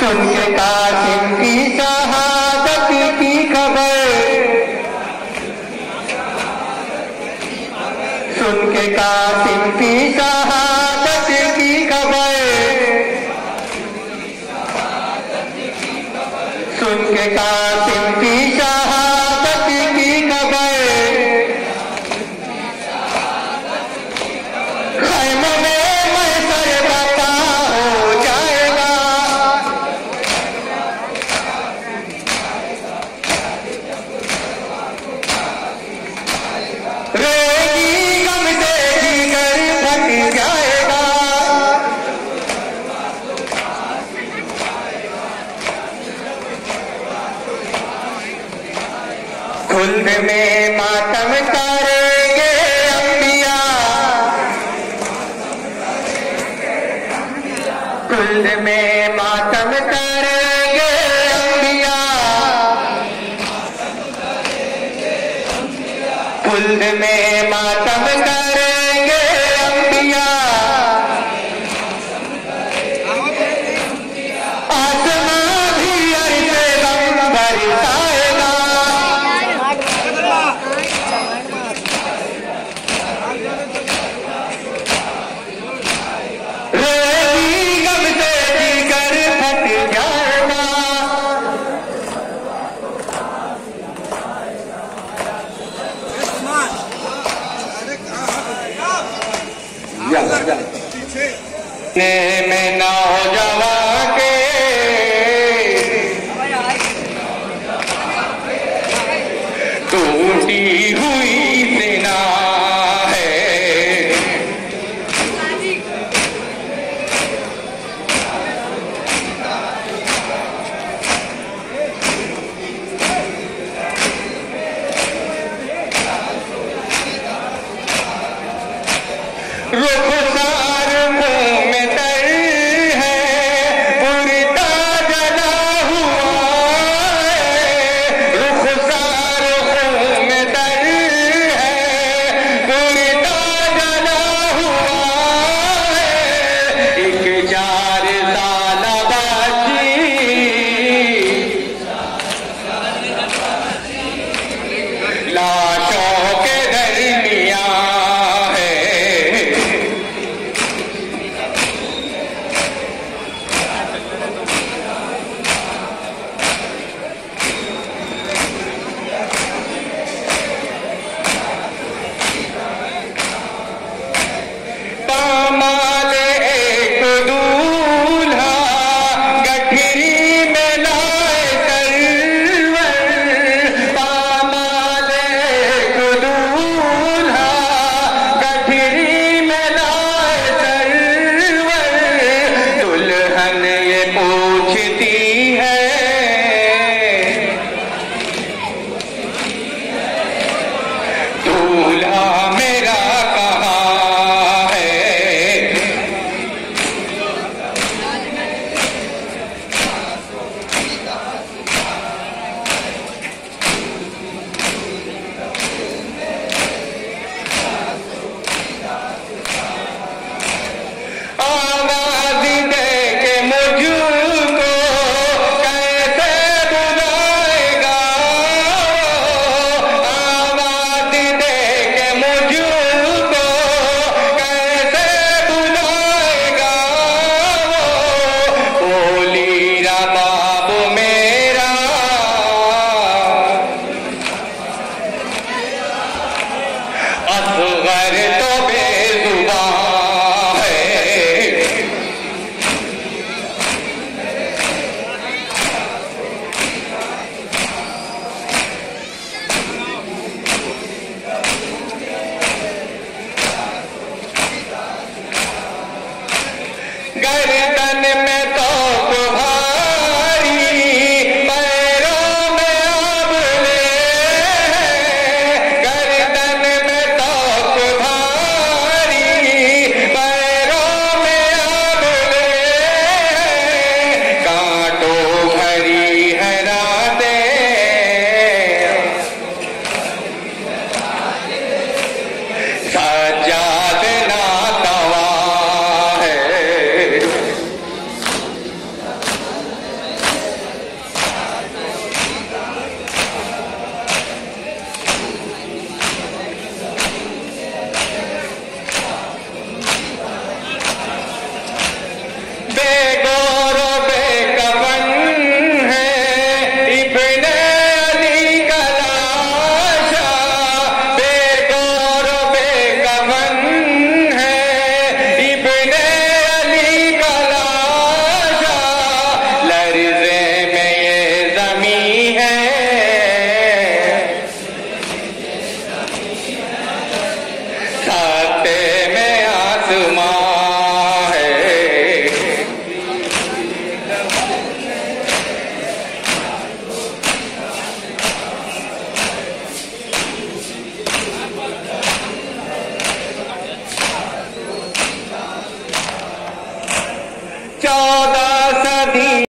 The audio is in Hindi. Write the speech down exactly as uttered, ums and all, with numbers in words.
सुन के कासिम की शहादत की खबर, सुन के कासिम की शहादत की खबर, सुन के कासिम की शहादत की खबर, खैमों में महशर बता हो जाएगा, रोएगी गम से जिगर फट जाएगा, खुल्द में मातम करेंगे अंबिया, खुल्द में मातम करेंगे अंबिया, खुल्द में मातम करेंगे अंबिया, आसमां भी अर्ज़ गम बरसाएगा, रोएगी गम से जिगर फट जाएगा, ने में नौजवान के टूटी हुई सेना है, रुखसार मुंह में तर है, चौदह